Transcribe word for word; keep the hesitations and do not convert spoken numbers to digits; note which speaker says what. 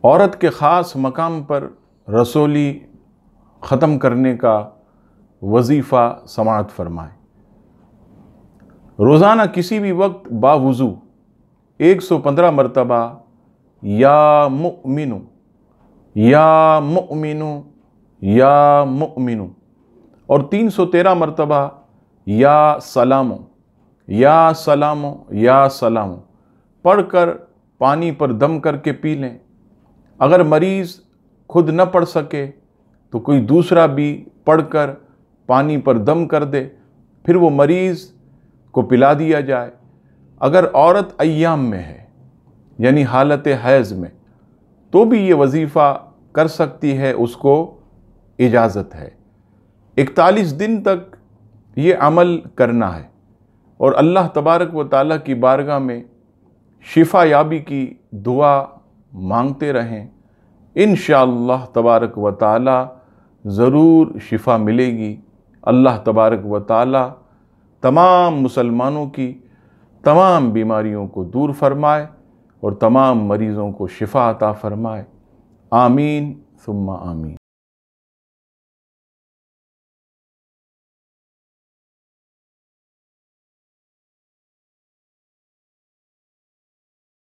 Speaker 1: عورت کے خاص مقام پر رسولی ختم کرنے کا وظیفہ سماعت فرمائیں۔ روزانہ کسی بھی وقت باوضو ایک سو پندرہ مرتبہ یا مؤمنو یا مؤمنو یا مؤمنو اور تین سو تیرہ مرتبہ یا سلامو یا سلامو یا سلامو پڑھ کر پانی پر دم کر کے پی لیں۔ اگر مریض خود نہ پڑھ سکے تو کوئی دوسرا بھی پڑھ کر پانی پر دم کر دے، پھر وہ مریض کو پلا دیا جائے۔ اگر عورت ایام میں ہے یعنی حالت حیض میں تو بھی یہ وظیفہ کر سکتی ہے، اس کو اجازت ہے۔ اکتالیس دن تک یہ عمل کرنا ہے اور اللہ تبارک و تعالیٰ کی بارگاہ میں شفا یابی کی دعا مانگتے رہیں۔ انشاءاللہ تبارک و تعالیٰ ضرور شفا ملے گی۔ اللہ تبارک و تعالیٰ تمام مسلمانوں کی تمام بیماریوں کو دور فرمائے اور تمام مریضوں کو شفا عطا فرمائے۔ آمین ثم آمین۔